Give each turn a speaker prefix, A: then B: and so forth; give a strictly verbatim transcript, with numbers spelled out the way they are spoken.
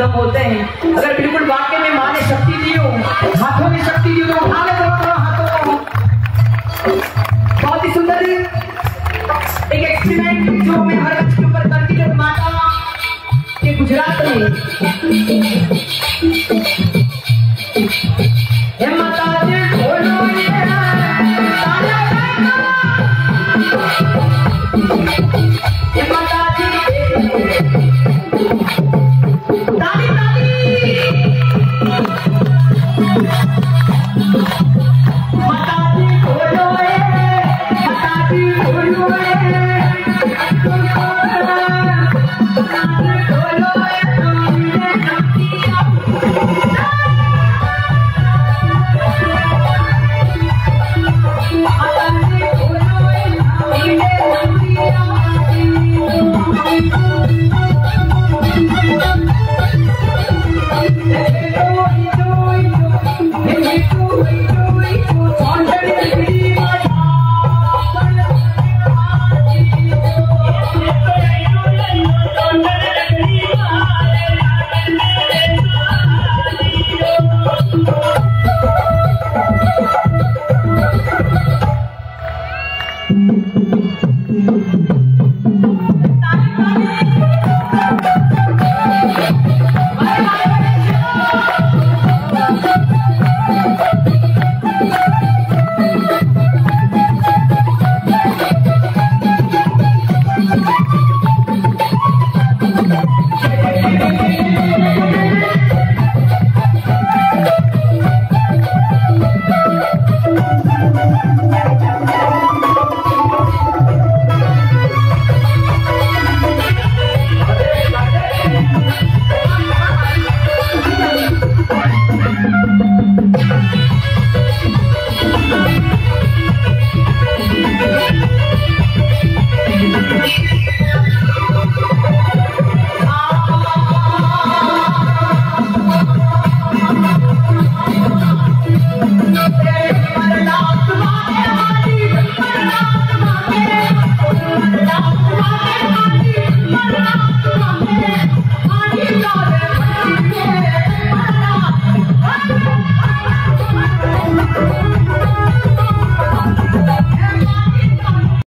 A: गम होते हैं। अगर बिल्कुल वाकई में माँ ने शक्ति दी हो, हाथों ने शक्ति दी हो तो उठा ले दोनों हाथों को। बहुत ही सुंदर एक एक्सपेरिमेंट जो मैं हर बच्चे के ऊपर करती है माता के गुजरात में